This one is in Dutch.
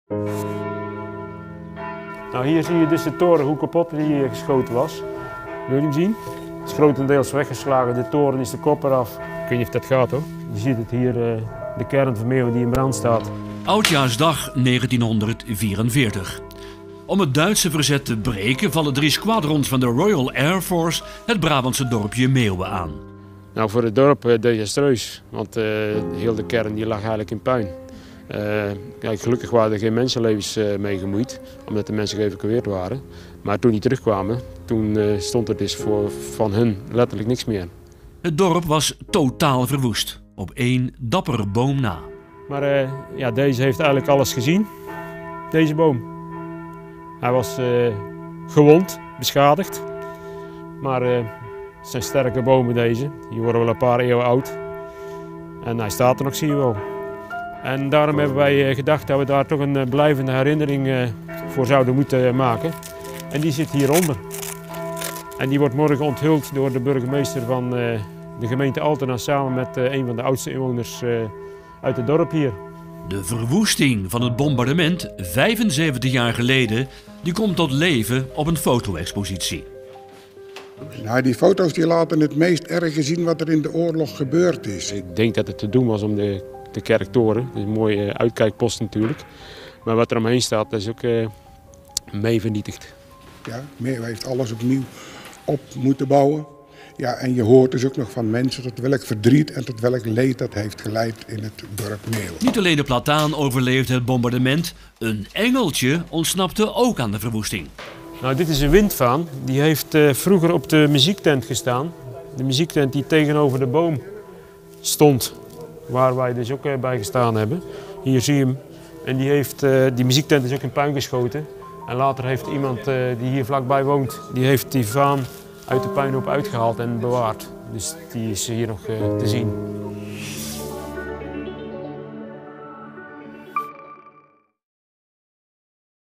Nou, hier zie je dus de toren hoe kapot die hier geschoten was. Wil je hem zien? Het is grotendeels weggeslagen, de toren is de kop eraf. Ik weet niet of dat gaat hoor. Je ziet het hier, de kern van Meeuwen die in brand staat. Oudjaarsdag 1944. Om het Duitse verzet te breken vallen 3 squadrons van de Royal Air Force het Brabantse dorpje Meeuwen aan. Nou, voor het dorp desastreus, want heel de kern die lag eigenlijk in puin. Kijk, gelukkig waren er geen mensenlevens mee gemoeid, omdat de mensen geëvacueerd waren. Maar toen die terugkwamen, toen stond er dus van hun letterlijk niks meer. Het dorp was totaal verwoest, op 1 dappere boom na. Maar ja, deze heeft eigenlijk alles gezien, deze boom. Hij was gewond, beschadigd, maar het zijn sterke bomen deze. Die worden wel een paar eeuwen oud en hij staat er nog, zie je wel. En daarom hebben wij gedacht dat we daar toch een blijvende herinnering voor zouden moeten maken. En die zit hieronder. En die wordt morgen onthuld door de burgemeester van de gemeente Altena samen met een van de oudste inwoners uit het dorp hier. De verwoesting van het bombardement 75 jaar geleden, die komt tot leven op een foto-expositie. Nou, die foto's die laten het meest erge zien wat er in de oorlog gebeurd is. Ik denk dat het te doen was om de kerktoren, dat is een mooie uitkijkpost natuurlijk. Maar wat er omheen staat, dat is ook mee vernietigd. Ja, Meeuwen heeft alles opnieuw op moeten bouwen. Ja, en je hoort dus ook nog van mensen tot welk verdriet en tot welk leed dat heeft geleid in het dorp Meeuwen. Niet alleen de plataan overleefde het bombardement, een engeltje ontsnapte ook aan de verwoesting. Nou, dit is een windvaan. Die heeft vroeger op de muziektent gestaan. De muziektent die tegenover de boom stond, waar wij dus ook bij gestaan hebben. Hier zie je hem. En die muziektent is ook in puin geschoten. En later heeft iemand die hier vlakbij woont, die heeft die vaan uit de puinhoop uitgehaald en bewaard. Dus die is hier nog te zien.